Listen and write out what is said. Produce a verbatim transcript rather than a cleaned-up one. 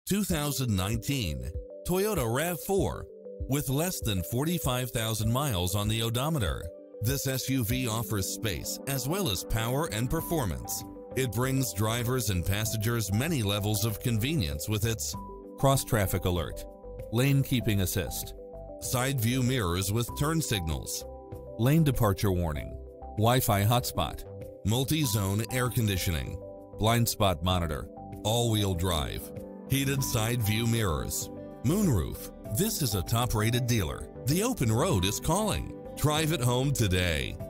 two thousand nineteen Toyota RAV four. With less than forty-five thousand miles on the odometer, this S U V offers space as well as power and performance. It brings drivers and passengers many levels of convenience with its cross-traffic alert, lane keeping assist, side view mirrors with turn signals, lane departure warning, Wi-Fi hotspot, multi-zone air conditioning, blind spot monitor, all-wheel drive, heated side view mirrors, moonroof. This is a top-rated dealer. The open road is calling. Drive it home today.